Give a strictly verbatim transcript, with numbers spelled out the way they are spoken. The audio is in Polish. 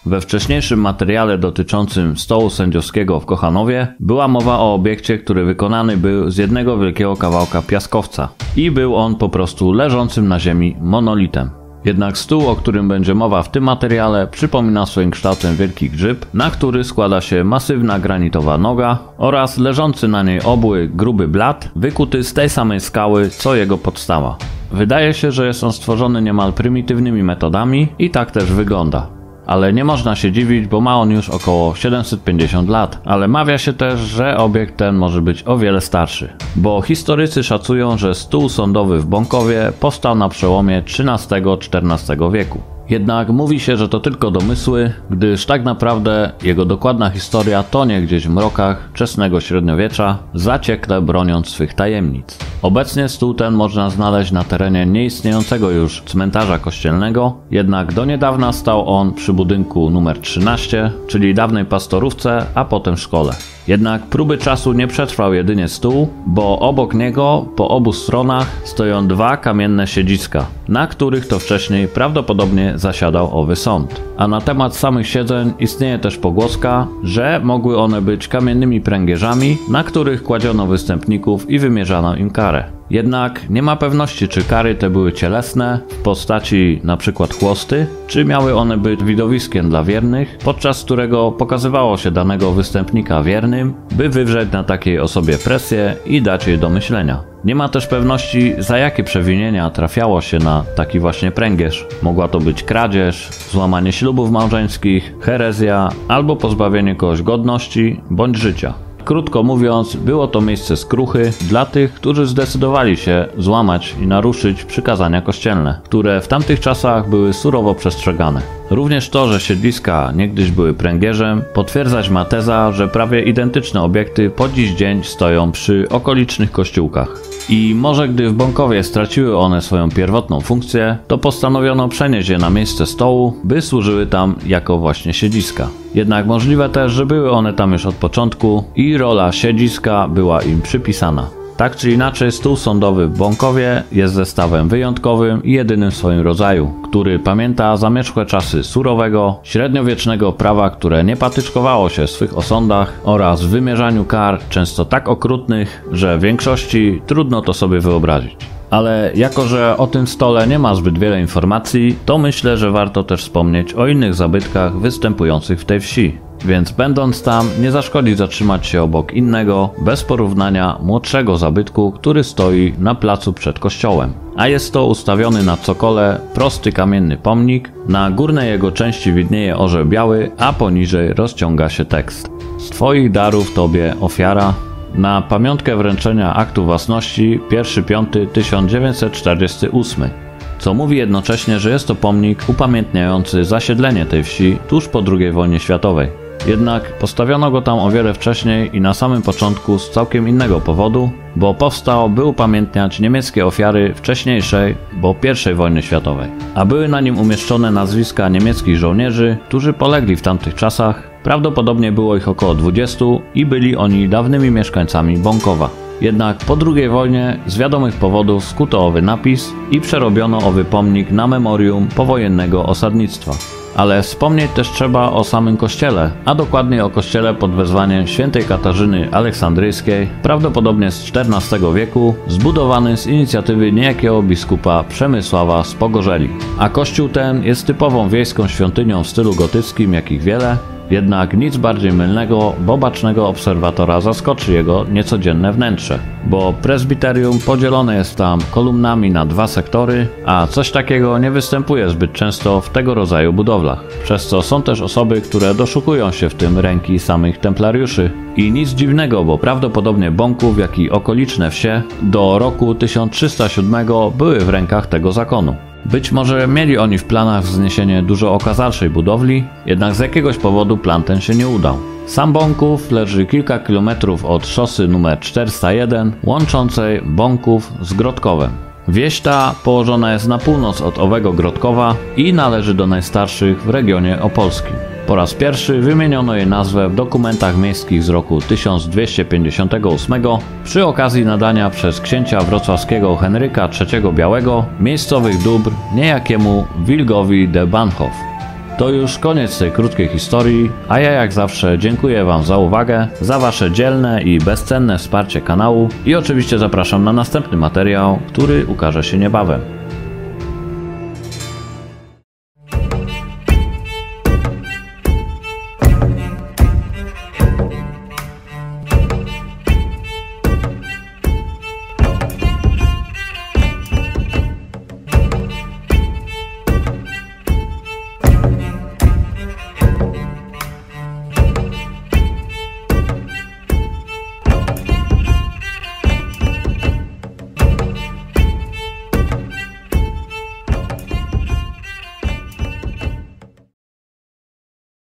We wcześniejszym materiale dotyczącym stołu sędziowskiego w Kochanowie była mowa o obiekcie, który wykonany był z jednego wielkiego kawałka piaskowca i był on po prostu leżącym na ziemi monolitem. Jednak stół, o którym będzie mowa w tym materiale, przypomina swoim kształtem wielki grzyb, na który składa się masywna granitowa noga oraz leżący na niej obły, gruby blat, wykuty z tej samej skały co jego podstawa. Wydaje się, że jest on stworzony niemal prymitywnymi metodami i tak też wygląda. Ale nie można się dziwić, bo ma on już około siedemset pięćdziesiąt lat, ale mawia się też, że obiekt ten może być o wiele starszy. Bo historycy szacują, że stół sądowy w Bąkowie powstał na przełomie trzynastego czternastego wieku. Jednak mówi się, że to tylko domysły, gdyż tak naprawdę jego dokładna historia tonie gdzieś w mrokach wczesnego średniowiecza, zaciekle broniąc swych tajemnic. Obecnie stół ten można znaleźć na terenie nieistniejącego już cmentarza kościelnego, jednak do niedawna stał on przy budynku numer trzynaście, czyli dawnej pastorówce, a potem szkole. Jednak próby czasu nie przetrwał jedynie stół, bo obok niego po obu stronach stoją dwa kamienne siedziska, na których to wcześniej prawdopodobnie zasiadał owy sąd. A na temat samych siedzeń istnieje też pogłoska, że mogły one być kamiennymi pręgierzami, na których kładziono występników i wymierzano im karę. Jednak nie ma pewności, czy kary te były cielesne, w postaci np. chłosty, czy miały one być widowiskiem dla wiernych, podczas którego pokazywało się danego występnika wiernym, by wywrzeć na takiej osobie presję i dać jej do myślenia. Nie ma też pewności, za jakie przewinienia trafiało się na taki właśnie pręgierz. Mogła to być kradzież, złamanie ślubów małżeńskich, herezja albo pozbawienie kogoś godności bądź życia. Krótko mówiąc, było to miejsce skruchy dla tych, którzy zdecydowali się złamać i naruszyć przykazania kościelne, które w tamtych czasach były surowo przestrzegane. Również to, że siedliska niegdyś były pręgierzem, potwierdzać ma teza, że prawie identyczne obiekty po dziś dzień stoją przy okolicznych kościółkach. I może gdy w Bąkowie straciły one swoją pierwotną funkcję, to postanowiono przenieść je na miejsce stołu, by służyły tam jako właśnie siedziska. Jednak możliwe też, że były one tam już od początku i rola siedziska była im przypisana. Tak czy inaczej, stół sądowy w Bąkowie jest zestawem wyjątkowym i jedynym w swoim rodzaju, który pamięta zamierzchłe czasy surowego, średniowiecznego prawa, które nie patyczkowało się w swych osądach oraz w wymierzaniu kar często tak okrutnych, że w większości trudno to sobie wyobrazić. Ale jako, że o tym stole nie ma zbyt wiele informacji, to myślę, że warto też wspomnieć o innych zabytkach występujących w tej wsi. Więc będąc tam, nie zaszkodzi zatrzymać się obok innego, bez porównania młodszego zabytku, który stoi na placu przed kościołem. A jest to ustawiony na cokole prosty kamienny pomnik, na górnej jego części widnieje orzeł biały, a poniżej rozciąga się tekst: z Twoich darów Tobie ofiara, na pamiątkę wręczenia aktu własności pierwszy piąty tysiąc dziewięćset czterdziesty ósmy. Co mówi jednocześnie, że jest to pomnik upamiętniający zasiedlenie tej wsi tuż po drugiej wojnie światowej. Jednak postawiono go tam o wiele wcześniej i na samym początku z całkiem innego powodu, bo powstał, by upamiętniać niemieckie ofiary wcześniejszej, bo pierwszej wojny światowej. A były na nim umieszczone nazwiska niemieckich żołnierzy, którzy polegli w tamtych czasach. Prawdopodobnie było ich około dwudziestu i byli oni dawnymi mieszkańcami Bąkowa. Jednak po drugiej wojnie z wiadomych powodów skuto owy napis i przerobiono owy pomnik na memorium powojennego osadnictwa. Ale wspomnieć też trzeba o samym kościele, a dokładniej o kościele pod wezwaniem świętej Katarzyny Aleksandryjskiej, prawdopodobnie z czternastego wieku, zbudowany z inicjatywy niejakiego biskupa Przemysława z Pogorzeli. A kościół ten jest typową wiejską świątynią w stylu gotyckim, jakich wiele, jednak nic bardziej mylnego, bo bacznego obserwatora zaskoczy jego niecodzienne wnętrze, bo prezbiterium podzielone jest tam kolumnami na dwa sektory, a coś takiego nie występuje zbyt często w tego rodzaju budowlach, przez co są też osoby, które doszukują się w tym ręki samych templariuszy. I nic dziwnego, bo prawdopodobnie Bąków, jak i okoliczne wsie do roku tysiąc trzysta siódmego były w rękach tego zakonu. Być może mieli oni w planach wzniesienie dużo okazalszej budowli, jednak z jakiegoś powodu plan ten się nie udał. Sam Bąków leży kilka kilometrów od szosy numer czterysta jeden łączącej Bąków z Grodkowem. Wieś ta położona jest na północ od owego Grodkowa i należy do najstarszych w regionie opolskim. Po raz pierwszy wymieniono jej nazwę w dokumentach miejskich z roku tysiąc dwieście pięćdziesiątego ósmego przy okazji nadania przez księcia wrocławskiego Henryka trzeciego Białego miejscowych dóbr niejakiemu Wilgowi de Banhof. To już koniec tej krótkiej historii, a ja jak zawsze dziękuję Wam za uwagę, za Wasze dzielne i bezcenne wsparcie kanału i oczywiście zapraszam na następny materiał, który ukaże się niebawem.